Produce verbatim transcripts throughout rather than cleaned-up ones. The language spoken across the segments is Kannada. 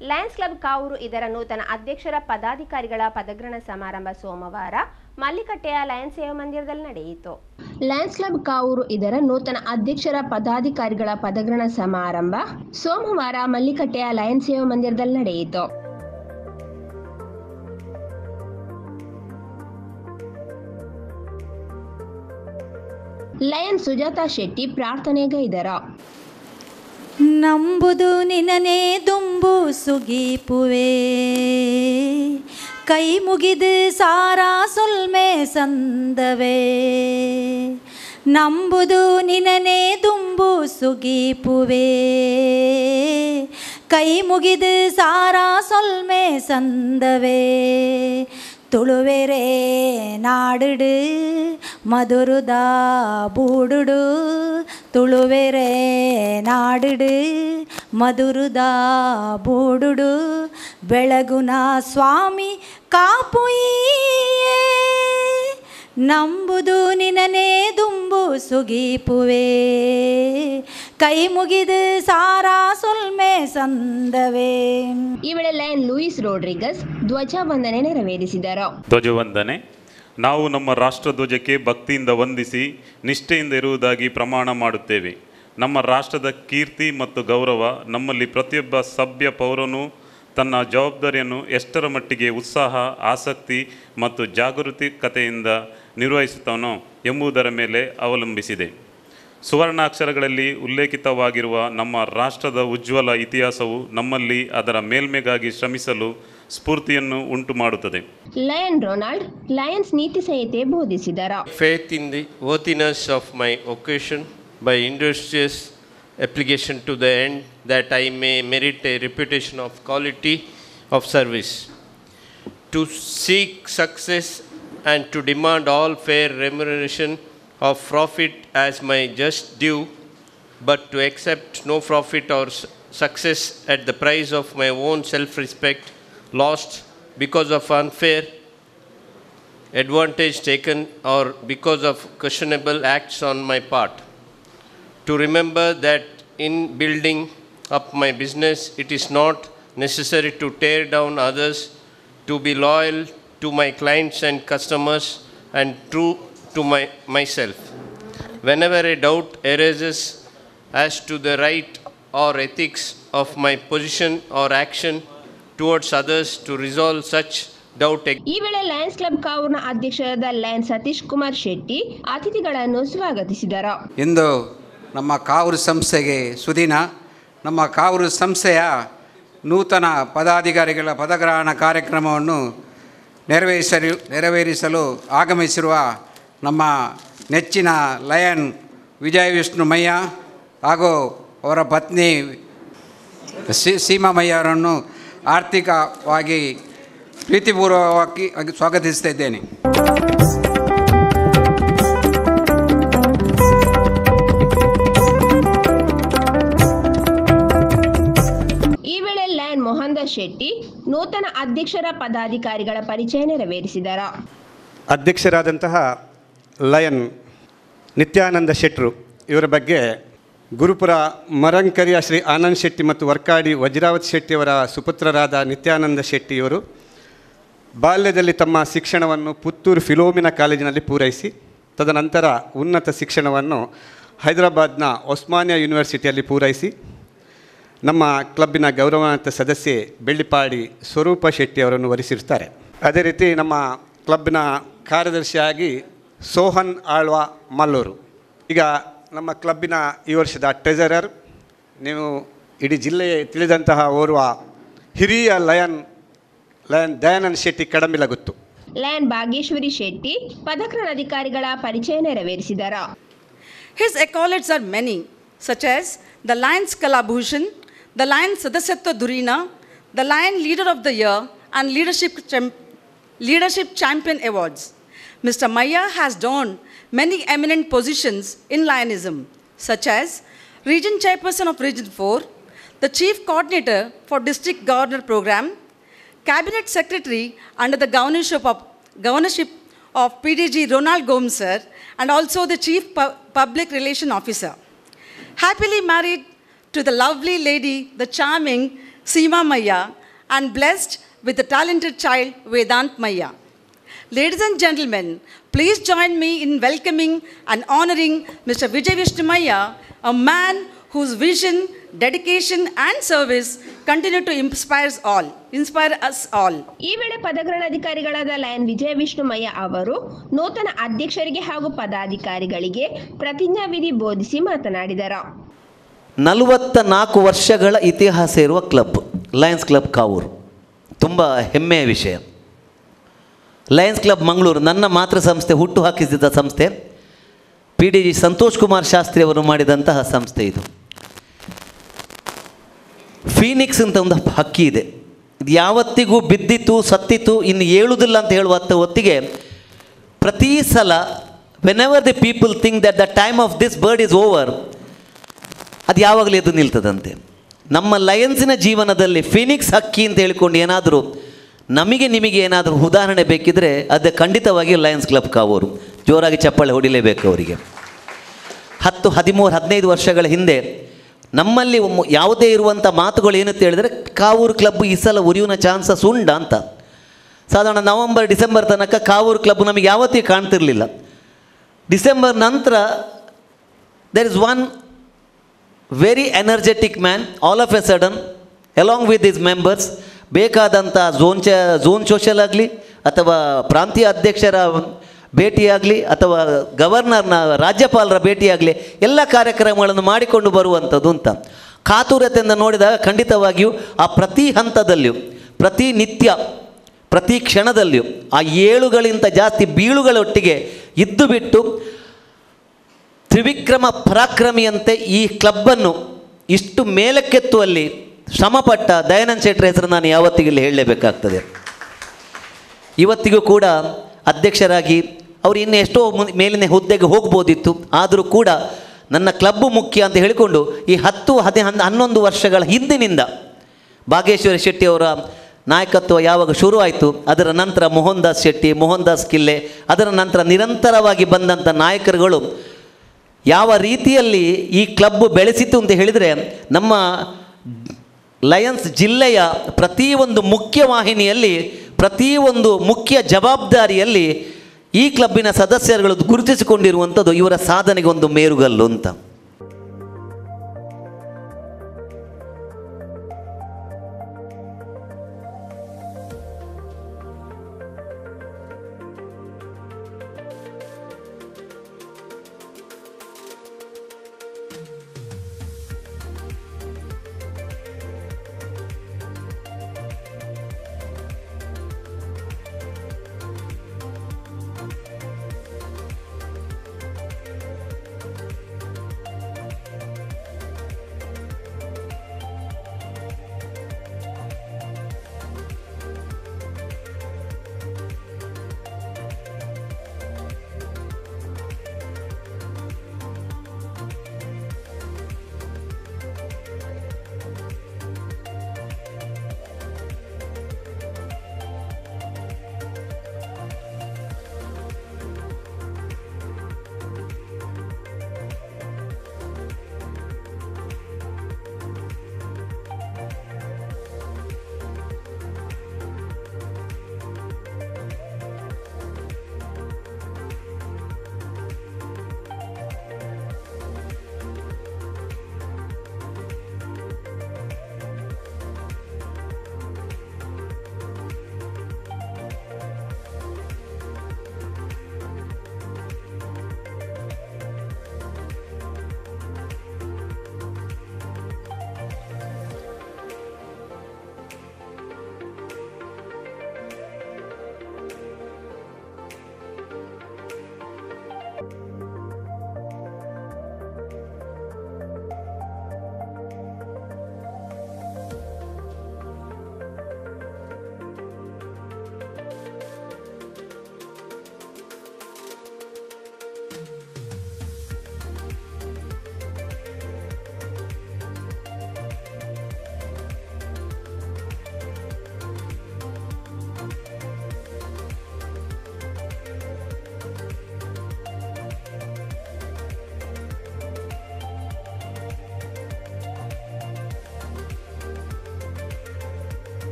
ಲಯನ್ಸ್ ಕ್ಲಬ್ ಕಾವೂರು ಇದರ ನೂತನ ಅಧ್ಯಕ್ಷರ ಪದಾಧಿಕಾರಿಗಳ ಪದಗ್ರಹಣ ಸಮಾರಂಭ ಸೋಮವಾರ ಮಲ್ಲಿಕಟ್ಟೆಯ ಲಯನ್ಸ್ ಸೇವಾ ಮಂದಿರದಲ್ಲಿ ನಡೆಯಿತು. ಲಯನ್ಸ್ ಕ್ಲಬ್ ಕಾವೂರು ಇದರ ನೂತನ ಅಧ್ಯಕ್ಷರ ಪದಾಧಿಕಾರಿಗಳ ಪದಗ್ರಹಣ ಸಮಾರಂಭ ಸೋಮವಾರ ಮಲ್ಲಿಕಟ್ಟೆಯ ಲಯನ್ಸ್ ಸೇವಾ ಮಂದಿರದಲ್ಲಿ ನಡೆಯಿತು. ಲಯನ್ ಸುಜಾತಾ ಶೆಟ್ಟಿ ಪ್ರಾರ್ಥನೆಗೈದರು. ನಂಬುದು ನಿನನೇ ದುಂಬು ಸುಗೀಪುವೆ, ಕೈ ಮುಗಿದು ಸಾರಾ ಸುಲ್ಮೆ ಸಂದವೆ. ನಂಬುದು ನಿನನೇ ದುಂಬು ಸುಗೀಪುವೆ, ಕೈ ಮುಗಿದು ಸಾರಾ ಸೊಲ್ಮೆ ಸಂದವೆ. ತುಳುವೆರೆ ನಾಡುಡು ಮಧುರುದ ಬೂಡುಡು, ತುಳುವೆರೆ ನಾಡುಡು ಮಧುರುದ ಬೂಡುಡು. ಬೆಳಗುನ ಸ್ವಾಮಿ ಕಾಪುಯೇ, ನಂಬುದು ನಿನನೇ ದುಂಬು ಸುಗೀಪುವೆ, ಕೈ ಮುಗಿದು ಸಾರಾ ಸುಲ್ಮೆ ಸಂದವೆ. ಈ ವೇಳೆ ಲಯನ್ ಲೂಯಿಸ್ ರೋಡ್ರಿಗಸ್ ಧ್ವಜವಂದನೆ ನೆರವೇರಿಸಿದರು. ಧ್ವಜವಂದನೆ. ನಾವು ನಮ್ಮ ರಾಷ್ಟ್ರಧ್ವಜಕ್ಕೆ ಭಕ್ತಿಯಿಂದ ವಂದಿಸಿ ನಿಷ್ಠೆಯಿಂದ ಇರುವುದಾಗಿ ಪ್ರಮಾಣ ಮಾಡುತ್ತೇವೆ. ನಮ್ಮ ರಾಷ್ಟ್ರದ ಕೀರ್ತಿ ಮತ್ತು ಗೌರವ ನಮ್ಮಲ್ಲಿ ಪ್ರತಿಯೊಬ್ಬ ಸಭ್ಯ ಪೌರನು ತನ್ನ ಜವಾಬ್ದಾರಿಯನ್ನು ಎಷ್ಟರ ಮಟ್ಟಿಗೆ ಉತ್ಸಾಹ, ಆಸಕ್ತಿ ಮತ್ತು ಜಾಗರೂಕತೆಯಿಂದ ನಿರ್ವಹಿಸುತ್ತಾನೋ ಎಂಬುದರ ಮೇಲೆ ಅವಲಂಬಿಸಿದೆ. ಸುವರ್ಣಾಕ್ಷರಗಳಲ್ಲಿ ಉಲ್ಲೇಖಿತವಾಗಿರುವ ನಮ್ಮ ರಾಷ್ಟ್ರದ ಉಜ್ವಲ ಇತಿಹಾಸವು ನಮ್ಮಲ್ಲಿ ಅದರ ಮೇಲ್ಮೆಗಾಗಿ ಶ್ರಮಿಸಲು ಸ್ಫೂರ್ತಿಯನ್ನು ಉಂಟು ಮಾಡುತ್ತದೆ. ಲಯನ್ ರೊನಾಲ್ಡ್ ಲಯನ್ಸ್ ನೀತಿ ಸಂಹಿತೆ ಬೋಧಿಸಿದರು. Faith in the worthiness of my occasion by industrious application to the end that I may merit a reputation of quality of service, to seek success and to demand all fair remuneration of profit as my just due, but to accept no profit or success at the price of my own self-respect lost because of unfair advantage taken or because of questionable acts on my part. To remember that in building up my business, it is not necessary to tear down others, to be loyal to my clients and customers and true to my, myself. Whenever a doubt arises as to the right or ethics of my position or action towards others, to resolve such doubt. ಈ ವೇಳೆ ಲಯನ್ಸ್ ಕ್ಲಬ್ ಕಾವೂರಿನ ಅಧ್ಯಕ್ಷರಾದ ಲಯನ್ ಸತೀಶ್ ಕುಮಾರ್ ಶೆಟ್ಟಿ ಅತಿಥಿಗಳನ್ನು ಸ್ವಾಗತಿಸಿದರು. ಇಂದು ನಮ್ಮ ಕಾವೂರು ಸಂಸ್ಥೆಗೆ ಸುದಿನ. ನಮ್ಮ ಕಾವೂರು ಸಂಸ್ಥೆಯ ನೂತನ ಪದಾಧಿಕಾರಿಗಳ ಪದಗ್ರಹಣ ಕಾರ್ಯಕ್ರಮವನ್ನು ನೆರವೇರಿಸಲು ನೆರವೇರಿಸಲು ಆಗಮಿಸಿರುವ ನಮ್ಮ ನೆಚ್ಚಿನ ಲಯನ್ ವಿಜಯ ವಿಷ್ಣು ಮಯ್ಯ ಹಾಗೂ ಅವರ ಪತ್ನಿ ಸೀಮಾ ಮಯ್ಯ ಅವರನ್ನು ಆರ್ಥಿಕವಾಗಿ ಪ್ರೀತಿಪೂರ್ವಕವಾಗಿ ಸ್ವಾಗತಿಸ್ತಿದ್ದೇನೆ. ಈ ವೇಳೆ ಲಯನ್ ಮೋಹನ್ದಾಸ್ ಶೆಟ್ಟಿ ನೂತನ ಅಧ್ಯಕ್ಷರ ಪದಾಧಿಕಾರಿಗಳ ಪರಿಚಯ ನೆರವೇರಿಸಿದರು. ಅಧ್ಯಕ್ಷರಾದಂತಹ ಲಯನ್ ನಿತ್ಯಾನಂದ ಶೆಟ್ರು ಇವರ ಬಗ್ಗೆ ಗುರುಪುರ ಮರಂಕರಿಯ ಶ್ರೀ ಆನಂದ್ ಶೆಟ್ಟಿ ಮತ್ತು ವರ್ಕಾಡಿ ವಜ್ರಾವತಿ ಶೆಟ್ಟಿಯವರ ಸುಪುತ್ರರಾದ ನಿತ್ಯಾನಂದ ಶೆಟ್ಟಿಯವರು ಬಾಲ್ಯದಲ್ಲಿ ತಮ್ಮ ಶಿಕ್ಷಣವನ್ನು ಪುತ್ತೂರು ಫಿಲೋಮಿನಾ ಕಾಲೇಜಿನಲ್ಲಿ ಪೂರೈಸಿ ತದನಂತರ ಉನ್ನತ ಶಿಕ್ಷಣವನ್ನು ಹೈದರಾಬಾದ್ನ ಒಸ್ಮಾನಿಯಾ ಯೂನಿವರ್ಸಿಟಿಯಲ್ಲಿ ಪೂರೈಸಿ ನಮ್ಮ ಕ್ಲಬ್ಬಿನ ಗೌರವಾನ್ವಿತ ಸದಸ್ಯೆ ಬೆಳ್ಳಿಪಾಡಿ ಸ್ವರೂಪ ಶೆಟ್ಟಿಯವರನ್ನು ವರಿಸಿರ್ತಾರೆ. ಅದೇ ರೀತಿ ನಮ್ಮ ಕ್ಲಬ್ಬಿನ ಕಾರ್ಯದರ್ಶಿಯಾಗಿ ಸೋಹನ್ ಆಳ್ವ ಮಲ್ಲೂರು. ಈಗ ನಮ್ಮ ಕ್ಲಬ್ಬಿನ ಈ ವರ್ಷದ ಟ್ರೆಜರರ್, ನೀವು ಇಡೀ ಜಿಲ್ಲೆಗೆ ತಿಳಿದಂತಹ ಓರ್ವ ಹಿರಿಯ Lion Lion Dayanand Shetty Kadamilaguttu. Lion Bhageshwari Shetty ಪದಗ್ರಹಣಾಧಿಕಾರಿಗಳ ಪರಿಚಯ ನೆರವೇರಿಸಿದರು. His accolades are many, such as the Lions Kalabhushan, the Lions Sadasyatva Dhurina, the Lion Leader of the Year and Leadership, Cham- Leadership Champion Awards. Mister Maya has donned many eminent positions in Lionism, such as Region Chairperson of Region four, the Chief Coordinator for District Governor Program, Cabinet Secretary under the governorship of, governorship of P D G Ronald Gomes sir, and also the Chief Pu- Public Relation Officer. Happily married to the lovely lady, the charming Seema Maya, and blessed with a talented child, Vedant Maya. Ladies and gentlemen, please join me in welcoming and honoring Mister Vijay Vishnu Maya, a man whose vision, dedication and service continue to inspire all, inspire us all. ಈ ವೇಳೆ ಪದಗ್ರಹಣಾಧಿಕಾರಿಗಳಾದ ಲಯನ್ ವಿಜಯ ವಿಷ್ಣುಮಯ್ಯ ಅವರು ನೂತನ ಅಧ್ಯಕ್ಷರಿಗೆ ಹಾಗೂ ಪದಾಧಿಕಾರಿಗಳಿಗೆ ಪ್ರತಿಜ್ಞಾ ವಿಧಿ ಬೋಧಿಸಿ ಮಾತನಾಡಿದರು. ನಲವತ್ತ ನಾಲ್ಕು ವರ್ಷಗಳ ಇತಿಹಾಸ ಇರುವ ಕ್ಲಬ್ ಲಯನ್ಸ್ ಕ್ಲಬ್ ಕಾವೂರು. ತುಂಬ ಹೆಮ್ಮೆಯ ವಿಷಯ. ಲಯನ್ಸ್ ಕ್ಲಬ್ ಮಂಗಳೂರು ನನ್ನ ಮಾತೃ ಸಂಸ್ಥೆ ಹುಟ್ಟು ಹಾಕಿಸಿದ ಸಂಸ್ಥೆ. P D G Santosh Kumar Shastri ಅವರು ಮಾಡಿದಂತಹ ಸಂಸ್ಥೆ ಇದು. ಫೀನಿಕ್ಸ್ ಅಂತ ಒಂದು ಹಕ್ಕಿ ಇದೆ. ಇದು ಯಾವತ್ತಿಗೂ ಬಿದ್ದಿತು ಸತ್ತಿತು ಇನ್ನು ಏಳುವುದಿಲ್ಲ ಅಂತ ಹೇಳುವ ಹೊತ್ತಿಗೆ ಪ್ರತಿ ಸಲ whenever the people think that the time of this bird is over, ಅದು ಯಾವಾಗಲೂ ಎದ್ದು ನಿಲ್ತದಂತೆ. ನಮ್ಮ ಲಯನ್ಸಿನ ಜೀವನದಲ್ಲಿ ಫಿನಿಕ್ಸ್ ಹಕ್ಕಿ ಅಂತ ಹೇಳಿಕೊಂಡು ಏನಾದರೂ ನಮಗೆ ನಿಮಗೆ ಏನಾದರೂ ಉದಾಹರಣೆ ಬೇಕಿದ್ದರೆ ಅದು ಖಂಡಿತವಾಗಿ ಲಯನ್ಸ್ ಕ್ಲಬ್ ಕಾವೂರು. ಜೋರಾಗಿ ಚಪ್ಪಾಳೆ ಹೊಡಿಲೇಬೇಕು ಅವರಿಗೆ. ಹತ್ತು ಹದಿಮೂರು ಹದಿನೈದು ವರ್ಷಗಳ ಹಿಂದೆ ನಮ್ಮಲ್ಲಿ ಯಾವುದೇ ಇರುವಂಥ ಮಾತುಗಳು ಏನಂತ ಹೇಳಿದರೆ ಕಾವೂರು ಕ್ಲಬ್ ಈ ಸಲ ಉರಿಯುವ ಚಾನ್ಸಸ್ ಉಂಡ ಅಂತ. ಸಾಧಾರಣ ನವಂಬರ್ ಡಿಸೆಂಬರ್ ತನಕ ಕಾವೂರು ಕ್ಲಬ್ ನಮಗೆ ಯಾವತ್ತೂ ಕಾಣ್ತಿರಲಿಲ್ಲ. ಡಿಸೆಂಬರ್ ನಂತರ there is one very energetic man, all of a sudden along with his members ಬೇಕಾದಂಥ ಝೋನ್ ಚ ಝೋನ್ ಸೋಷಲ್ ಆಗಲಿ ಅಥವಾ ಪ್ರಾಂತೀಯ ಅಧ್ಯಕ್ಷರ ಭೇಟಿಯಾಗಲಿ ಅಥವಾ ಗವರ್ನರ್ನ ರಾಜ್ಯಪಾಲರ ಭೇಟಿಯಾಗಲಿ ಎಲ್ಲ ಕಾರ್ಯಕ್ರಮಗಳನ್ನು ಮಾಡಿಕೊಂಡು ಬರುವಂಥದ್ದು ಅಂತ ಕಾತುರತೆಯಿಂದ ನೋಡಿದಾಗ ಖಂಡಿತವಾಗಿಯೂ ಆ ಪ್ರತಿ ಹಂತದಲ್ಲಿಯೂ ಪ್ರತಿ ನಿತ್ಯ ಪ್ರತಿ ಕ್ಷಣದಲ್ಲಿಯೂ ಆ ಏಳುಗಳಿಂದ ಜಾಸ್ತಿ ಬೀಳುಗಳೊಟ್ಟಿಗೆ ಇದ್ದು ಬಿಟ್ಟು ತ್ರಿವಿಕ್ರಮ ಪರಾಕ್ರಮಿಯಂತೆ ಈ ಕ್ಲಬ್ಬನ್ನು ಇಷ್ಟು ಮೇಲಕ್ಕೆತ್ತುವಲ್ಲಿ ಶ್ರಮಪಟ್ಟ ದಯಾನಂದ್ ಶೆಟ್ಟರ್ ಹೆಸರು ನಾನು ಯಾವತ್ತಿಗೂ ಇಲ್ಲಿ ಹೇಳಲೇಬೇಕಾಗ್ತದೆ. ಇವತ್ತಿಗೂ ಕೂಡ ಅಧ್ಯಕ್ಷರಾಗಿ ಅವರು ಇನ್ನು ಎಷ್ಟೋ ಮೇಲಿನ ಹುದ್ದೆಗೆ ಹೋಗ್ಬೋದಿತ್ತು. ಆದರೂ ಕೂಡ ನನ್ನ ಕ್ಲಬ್ಬು ಮುಖ್ಯ ಅಂತ ಹೇಳಿಕೊಂಡು ಈ ಹತ್ತು ಹದಿ ಹನ್ನೊಂದು ವರ್ಷಗಳ ಹಿಂದಿನಿಂದ ಭಾಗೇಶ್ವರ ಶೆಟ್ಟಿಯವರ ನಾಯಕತ್ವ ಯಾವಾಗ ಶುರು ಆಯಿತು, ಅದರ ನಂತರ ಮೋಹನ್ ದಾಸ್ ಶೆಟ್ಟಿ, ಮೋಹನ್ ದಾಸ್ ಕಿಲ್ಲೆ, ಅದರ ನಂತರ ನಿರಂತರವಾಗಿ ಬಂದಂಥ ನಾಯಕರುಗಳು ಯಾವ ರೀತಿಯಲ್ಲಿ ಈ ಕ್ಲಬ್ ಬೆಳೆಸಿತು ಅಂತ ಹೇಳಿದರೆ ನಮ್ಮ ಲಯನ್ಸ್ ಜಿಲ್ಲೆಯ ಪ್ರತಿಯೊಂದು ಮುಖ್ಯವಾಹಿನಿಯಲ್ಲಿ ಪ್ರತಿಯೊಂದು ಮುಖ್ಯ ಜವಾಬ್ದಾರಿಯಲ್ಲಿ ಈ ಕ್ಲಬ್ಬಿನ ಸದಸ್ಯರುಗಳು ಗುರುತಿಸಿಕೊಂಡಿರುವಂಥದ್ದು ಇವರ ಸಾಧನೆಗೆ ಒಂದು ಮೇರುಗಲ್ಲು ಅಂತ.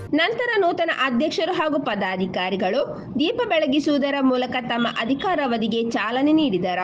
ನಂತರ ನೂತನ ಅಧ್ಯಕ್ಷರು ಹಾಗೂ ಪದಾಧಿಕಾರಿಗಳು ದೀಪ ಬೆಳಗಿಸುವುದರ ಮೂಲಕ ತಮ್ಮ ಅಧಿಕಾರಾವಧಿಗೆ ಚಾಲನೆ ನೀಡಿದರು.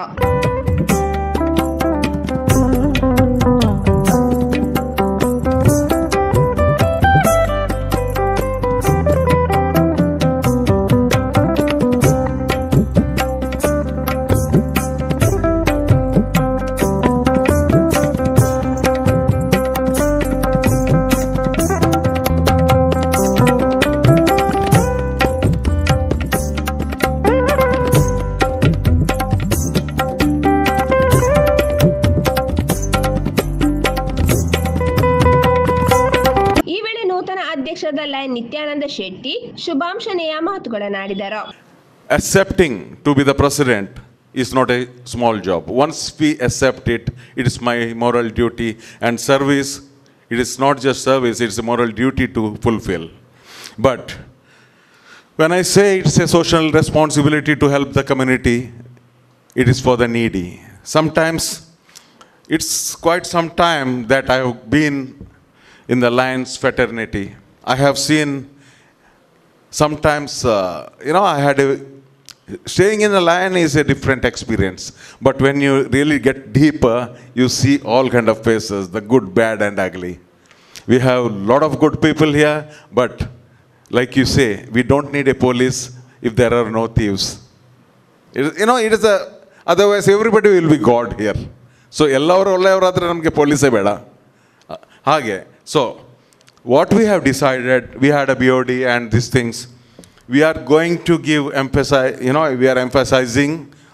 ಲಯನ್ ನಿತ್ಯಾನಂದ ಶೆಟ್ಟಿ ಶುಭಾಂಶನೆಯ ಮಾತುಗಳನ್ನಾಡಿದರು. Accepting to be the president is not a small job. Once we accept it, it is my moral duty, and service, it is not just service, it is a moral duty to fulfill. But when I say it's a social responsibility to help the community, it is for the needy. Sometimes it's quite some time that I have been in the Lions fraternity. I have seen sometimes, uh, you know, I had a, staying in the Lion is a different experience. But when you really get deeper, you see all kind of faces, the good, bad and ugly. We have a lot of good people here, but like you say, we don't need a police if there are no thieves. It, you know, it is a, otherwise everybody will be God here. So, ಎಲ್ಲವರು ಒಳ್ಳೆಯವರಾದರೆ ನಮಗೆ ಪೊಲೀಸೇ ಬೇಡ ಹಾಗೆ. So, what we have decided, we had a B O D and these things, we are going to give emphasize, you know, we are emphasizing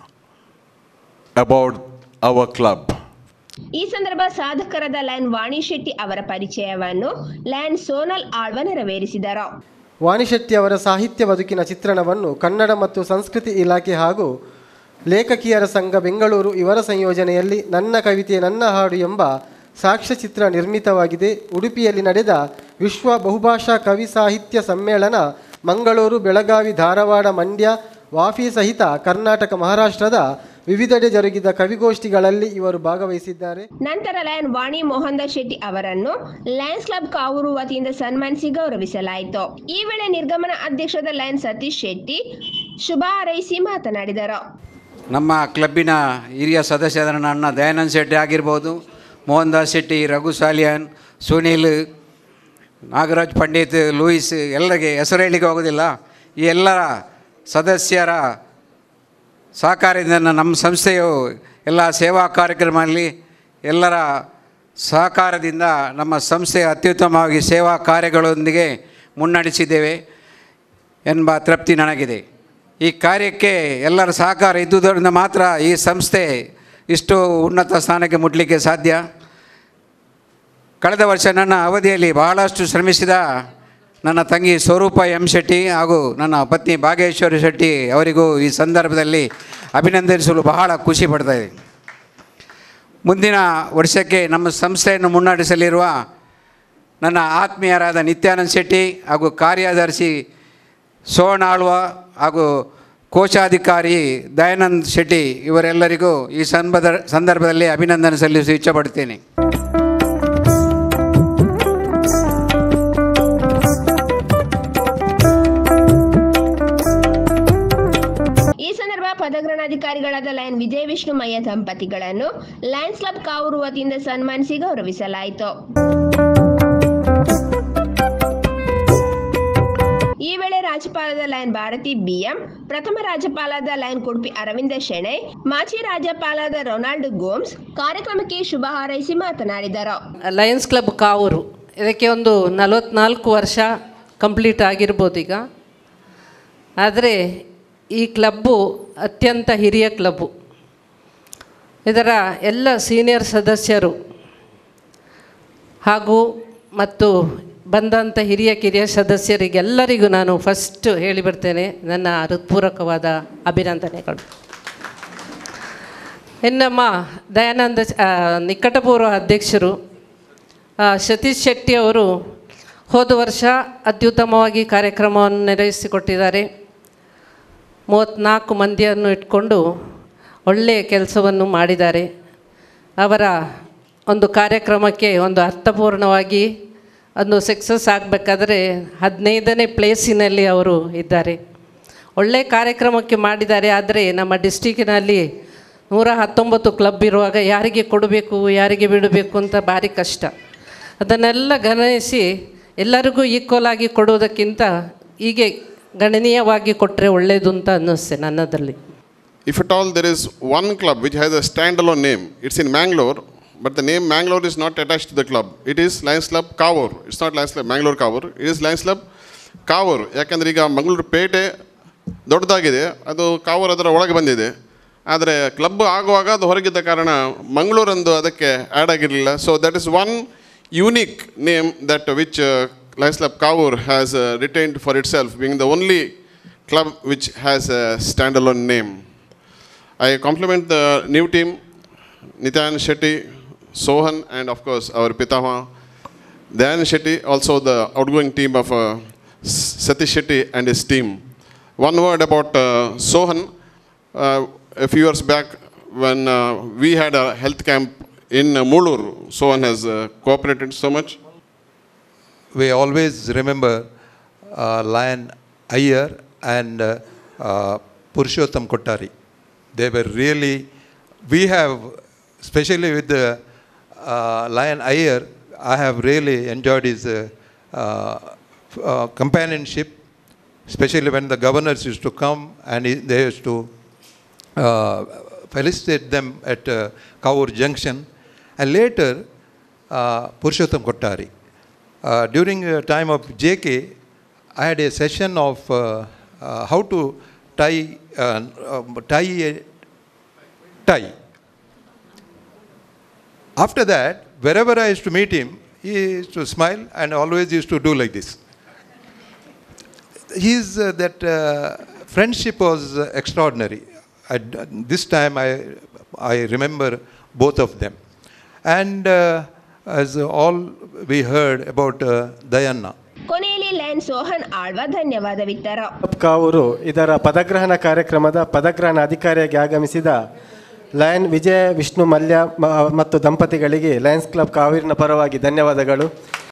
about our club. ಈ ಸಂದರ್ಭ ಸಾಧಕರಾದ ಲಯನ್ ವಾಣಿ ಶೆಟ್ಟಿ ಅವರ ಪರಿಚಯವನ್ನು ಲಯನ್ ಸೋನಲ್ ಆಳ್ವ ನೆರವೇರಿಸಿದರು. ವಾಣಿ ಶೆಟ್ಟಿ ಅವರ ಸಾಹಿತ್ಯ ಬದುಕಿನ ಚಿತ್ರಣವನ್ನು ಕನ್ನಡ ಮತ್ತು ಸಂಸ್ಕೃತಿ ಇಲಾಖೆ ಹಾಗೂ ಲೇಖಕಿಯರ ಸಂಘ ಬೆಂಗಳೂರು ಇವರ ಸಂಯೋಜನೆಯಲ್ಲಿ ನನ್ನ ಕವಿತೆ ನನ್ನ ಹಾಡು ಎಂಬ ಸಾಕ್ಷ್ಯಚಿತ್ರ ನಿರ್ಮಿತವಾಗಿದೆ. ಉಡುಪಿಯಲ್ಲಿ ನಡೆದ ವಿಶ್ವ ಬಹುಭಾಷಾ ಕವಿ ಸಾಹಿತ್ಯ ಸಮ್ಮೇಳನ ಮಂಗಳೂರು, ಬೆಳಗಾವಿ, ಧಾರವಾಡ, ಮಂಡ್ಯ, ವಾಫಿ ಸಹಿತ ಕರ್ನಾಟಕ, ಮಹಾರಾಷ್ಟ್ರದ ವಿವಿಧೆಡೆ ಜರುಗಿದ ಕವಿಗೋಷ್ಠಿಗಳಲ್ಲಿ ಇವರು ಭಾಗವಹಿಸಿದ್ದಾರೆ. ನಂತರ ಲಯನ್ ವಾಣಿ ಮೋಹನ್ದಾಸ್ ಶೆಟ್ಟಿ ಅವರನ್ನು ಲಯನ್ಸ್ ಕ್ಲಬ್ ಕಾವೂರು ವತಿಯಿಂದ ಸನ್ಮಾನಿಸಿ ಗೌರವಿಸಲಾಯಿತು. ಈ ವೇಳೆ ನಿರ್ಗಮನ ಅಧ್ಯಕ್ಷರಾದ ಲಯನ್ ಸತೀಶ್ ಶೆಟ್ಟಿ ಶುಭ ಹಾರೈಸಿ ಮಾತನಾಡಿದರು. ನಮ್ಮ ಕ್ಲಬ್ಬಿನ ಹಿರಿಯ ಸದಸ್ಯರಾದ ನನ್ನ ದಯಾನಂದ್ ಶೆಟ್ಟಿ ಆಗಿರ್ಬೋದು, ಮೋಹನ್ ದಾಸ್ ಶೆಟ್ಟಿ, ರಘು ಸಾಲಿಯಾನ್, ಸುನೀಲ್, ನಾಗರಾಜ್ ಪಂಡಿತ್, ಲೂಯಿಸ್, ಎಲ್ಲರಿಗೆ ಹೆಸರು ಹೇಳಲಿಕ್ಕೆ ಹೋಗೋದಿಲ್ಲ. ಈ ಎಲ್ಲರ ಸದಸ್ಯರ ಸಹಕಾರದಿಂದ ನಮ್ಮ ಸಂಸ್ಥೆಯು ಎಲ್ಲ ಸೇವಾ ಕಾರ್ಯಕ್ರಮದಲ್ಲಿ ಎಲ್ಲರ ಸಹಕಾರದಿಂದ ನಮ್ಮ ಸಂಸ್ಥೆ ಅತ್ಯುತ್ತಮವಾಗಿ ಸೇವಾ ಕಾರ್ಯಗಳೊಂದಿಗೆ ಮುನ್ನಡೆಸಿದ್ದೇವೆ ಎಂಬ ತೃಪ್ತಿ ನನಗಿದೆ. ಈ ಕಾರ್ಯಕ್ಕೆ ಎಲ್ಲರ ಸಹಕಾರ ಇದ್ದುದರಿಂದ ಮಾತ್ರ ಈ ಸಂಸ್ಥೆ ಇಷ್ಟು ಉನ್ನತ ಸ್ಥಾನಕ್ಕೆ ಮುಟ್ಟಲಿಕ್ಕೆ ಸಾಧ್ಯ. ಕಳೆದ ವರ್ಷ ನನ್ನ ಅವಧಿಯಲ್ಲಿ ಬಹಳಷ್ಟು ಶ್ರಮಿಸಿದ ನನ್ನ ತಂಗಿ ಸ್ವರೂಪ ಎಂ ಶೆಟ್ಟಿ ಹಾಗೂ ನನ್ನ ಪತ್ನಿ ಭಾಗೇಶ್ವರಿ ಶೆಟ್ಟಿ ಅವರಿಗೂ ಈ ಸಂದರ್ಭದಲ್ಲಿ ಅಭಿನಂದಿಸಲು ಬಹಳ ಖುಷಿ ಪಡ್ತಾಯಿದೆ. ಮುಂದಿನ ವರ್ಷಕ್ಕೆ ನಮ್ಮ ಸಂಸ್ಥೆಯನ್ನು ಮುನ್ನಡೆಸಲಿರುವ ನನ್ನ ಆತ್ಮೀಯರಾದ ನಿತ್ಯಾನಂದ್ ಶೆಟ್ಟಿ ಹಾಗೂ ಕಾರ್ಯದರ್ಶಿ ಸೋಹನ್ ಆಳ್ವ ಹಾಗೂ ಕೋಶಾಧಿಕಾರಿ ದಯಾನಂದ್ ಶೆಟ್ಟಿ ಇವರೆಲ್ಲರಿಗೂ ಈ ಸಂಬಂಧ ಸಂದರ್ಭದಲ್ಲಿ ಅಭಿನಂದನೆ ಸಲ್ಲಿಸಿ ಇಚ್ಛಪಡ್ತೇನೆ. ಈ ಸಂದರ್ಭ ಪದಗ್ರಹಣಾಧಿಕಾರಿಗಳಾದ ಲಯನ್ ವಿಜಯ ವಿಷ್ಣುಮಯ್ಯ ದಂಪತಿಗಳನ್ನು ಲಯನ್ಸ್ ಕ್ಲಬ್ ಕಾವೂರು ವತಿಯಿಂದ ಸನ್ಮಾನಿಸಿ ಗೌರವಿಸಲಾಯಿತು. ಈ ವೇಳೆ ರಾಜ್ಯಪಾಲದ ಲಯನ್ ಭಾರತಿ ಬಿಎಂ, ಪ್ರಥಮ ರಾಜ್ಯಪಾಲದ ಲಯನ್ ಕುಡುಪಿ ಅರವಿಂದ ಶೆಣೈ, ಮಾಜಿ ರಾಜ್ಯಪಾಲದ ರೊನಾಲ್ಡ್ ಗೋಮ್ಸ್ ಕಾರ್ಯಕ್ರಮಕ್ಕೆ ಶುಭ ಹಾರೈಸಿ ಮಾತನಾಡಿದರು. ಲಯನ್ಸ್ ಕ್ಲಬ್ ಕಾವೂರು ಇದಕ್ಕೆ ಒಂದು ನಲವತ್ನಾಲ್ಕು ವರ್ಷ ಕಂಪ್ಲೀಟ್ ಆಗಿರ್ಬೋದು ಈಗ. ಆದರೆ ಈ ಕ್ಲಬ್ಬು ಅತ್ಯಂತ ಹಿರಿಯ ಕ್ಲಬ್ಬು. ಇದರ ಎಲ್ಲ ಸೀನಿಯರ್ ಸದಸ್ಯರು ಹಾಗೂ ಮತ್ತು ಬಂದಂಥ ಹಿರಿಯ ಕಿರಿಯ ಸದಸ್ಯರಿಗೆಲ್ಲರಿಗೂ ನಾನು ಫಸ್ಟ್ ಹೇಳಿಬಿಡ್ತೇನೆ ನನ್ನ ಹೃತ್ಪೂರ್ವಕವಾದ ಅಭಿನಂದನೆಗಳು. ಇನ್ನಮ್ಮ ದಯಾನಂದ ನಿಕಟಪೂರ್ವ ಅಧ್ಯಕ್ಷರು ಸತೀಶ್ ಶೆಟ್ಟಿ ಅವರು ಹೋದ ವರ್ಷ ಅತ್ಯುತ್ತಮವಾಗಿ ಕಾರ್ಯಕ್ರಮವನ್ನು ನಿರ್ವಹಿಸಿಕೊಟ್ಟಿದ್ದಾರೆ. ಮೂವತ್ತ್ನಾಲ್ಕು ಮಂದಿಯನ್ನು ಇಟ್ಕೊಂಡು ಒಳ್ಳೆಯ ಕೆಲಸವನ್ನು ಮಾಡಿದ್ದಾರೆ. ಅವರ ಒಂದು ಕಾರ್ಯಕ್ರಮಕ್ಕೆ ಒಂದು ಅರ್ಥಪೂರ್ಣವಾಗಿ ಒಂದು ಸಕ್ಸಸ್ ಆಗಬೇಕಾದ್ರೆ ಹದಿನೈದನೇ ಪ್ಲೇಸಿನಲ್ಲಿ ಅವರು ಇದ್ದಾರೆ. ಒಳ್ಳೆಯ ಕಾರ್ಯಕ್ರಮಕ್ಕೆ ಮಾಡಿದ್ದಾರೆ. ಆದರೆ ನಮ್ಮ ಡಿಸ್ಟಿಕ್ಕಿನಲ್ಲಿ ನೂರ ಹತ್ತೊಂಬತ್ತು ಕ್ಲಬ್ ಇರುವಾಗ ಯಾರಿಗೆ ಕೊಡಬೇಕು ಯಾರಿಗೆ ಬಿಡಬೇಕು ಅಂತ ಭಾರಿ ಕಷ್ಟ. ಅದನ್ನೆಲ್ಲ ಗಮನಿಸಿ ಎಲ್ಲರಿಗೂ ಈಕ್ವಲ್ ಆಗಿ ಕೊಡೋದಕ್ಕಿಂತ ಹೀಗೆ ಗಣನೀಯವಾಗಿ ಕೊಟ್ಟರೆ ಒಳ್ಳೆಯದು ಅಂತ ಅನ್ನಿಸ್ತೆ ನನ್ನದಲ್ಲಿ. If at all there is one club which has a standalone name, it's in Mangalore, but the name Mangalore is not attached to the club. It is Lions Club Kavur. It's not Lions Club Mangalore Kavur. It is Lions Club Kavur. ಯಾಕಂದರೆ ಈಗ ಮಂಗಳೂರು ಪೇಟೆ ದೊಡ್ಡದಾಗಿದೆ, ಅದು ಕಾವೂರು ಅದರ ಒಳಗೆ ಬಂದಿದೆ. ಆದರೆ ಕ್ಲಬ್ ಆಗುವಾಗ ಅದು ಹೊರಗಿದ್ದ ಕಾರಣ ಮಂಗಳೂರಂದು ಅದಕ್ಕೆ ಆ್ಯಡ್ ಆಗಿರಲಿಲ್ಲ. So that is one unique name that which Lions Club Kavur has uh, retained for itself, being the only club which has a standalone name. I compliment the new team, Nityan Shetty, Sohan, and of course our Pitama, Dayan Shetty, also the outgoing team of uh, Satish Shetty and his team. One word about uh, Sohan. Uh, a few years back, when uh, we had a health camp in uh, Mulur, Sohan has uh, cooperated so much. We always remember uh, Lion Iyer and uh, uh, Purushottam Kottari. They were really, we have, especially with the uh, Lion Iyer, I have really enjoyed his uh, uh, uh, companionship, especially when the governors used to come and he, they used to uh, felicitate them at uh, Kavur Junction. And later, uh, Purushottam Kottari. Uh, during the time of J K, I had a session of uh, uh, how to tie, uh, uh, tie a tie. After that, wherever I used to meet him, he used to smile and always used to do like this. His, uh, that uh, friendship was uh, extraordinary. I, this time I, I remember both of them. And uh, as all we heard about uh, Dayanna. ಕೊನೆಯಲ್ಲಿ ಲಯನ್ ಸೋಹನ್ ಆಳ್ವ ಧನ್ಯವಾದವಿತ್ತರು. ಕಾವೂರು ಇದರ ಪದಗ್ರಹಣ ಕಾರ್ಯಕ್ರಮದ ಪದಗ್ರಹಣ ಅಧಿಕಾರಿಯಾಗಿ ಆಗಮಿಸಿದ ಲಯನ್ ವಿಜಯ ವಿಷ್ಣು ಮಲ್ಯ ಮತ್ತು ದಂಪತಿಗಳಿಗೆ ಲಯನ್ಸ್ ಕ್ಲಬ್ ಕಾವೂರಿನ ಪರವಾಗಿ ಧನ್ಯವಾದಗಳು.